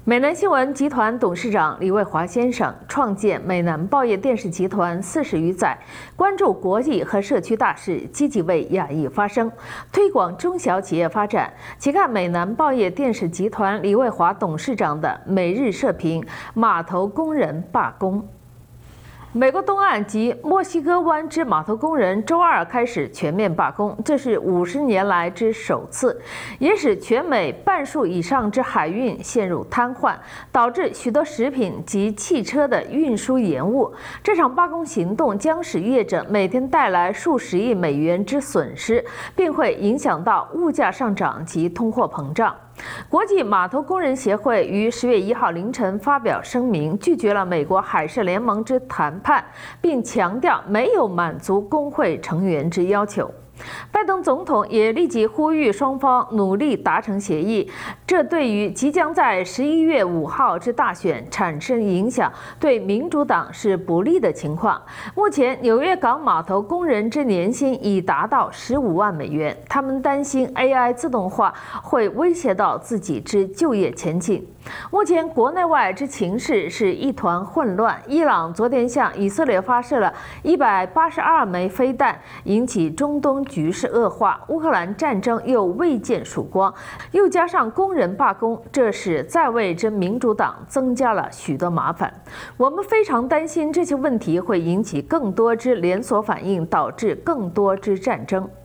美南新闻集团董事长李卫华先生创建美南报业电视集团40余载，关注国际和社区大事，积极为亚裔发声，推广中小企业发展。且看美南报业电视集团李卫华董事长的每日社评：码头工人罢工。 美国东岸及墨西哥湾之码头工人周二开始全面罢工，这是50年来之首次，也使全美半数以上之海运陷入瘫痪，导致许多食品及汽车的运输延误。这场罢工行动将使业者每天带来数十亿美元之损失，并会影响到物价上涨及通货膨胀。 国际码头工人协会于10月1号凌晨发表声明，拒绝了美国海事联盟之谈判，并强调没有满足工会成员之要求。 拜登总统也立即呼吁双方努力达成协议，这对于即将在11月5号之大选产生影响，对民主党是不利的情况。目前，纽约港码头工人之年薪已达到15万美元，他们担心 AI 自动化会威胁到自己之就业前景。 目前国内外之情势是一团混乱。伊朗昨天向以色列发射了182枚飞弹，引起中东局势恶化。乌克兰战争又未见曙光，又加上工人罢工，这使在位之民主党增加了许多麻烦。我们非常担心这些问题会引起更多之连锁反应，导致更多之战争。